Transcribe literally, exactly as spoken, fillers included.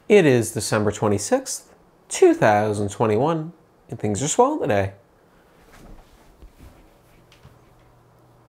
It is December twenty-sixth, two thousand twenty-one, and things are swell today.